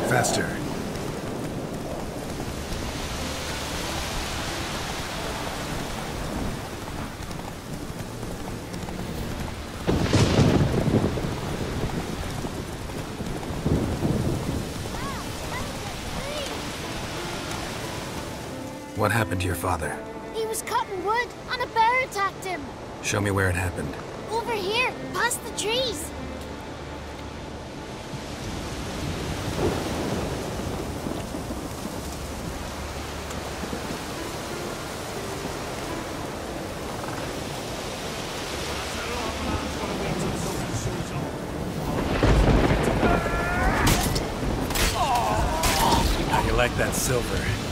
Faster. What happened to your father? He was cutting wood, and a bear attacked him. Show me where it happened. Over here, past the trees. How you like that silver?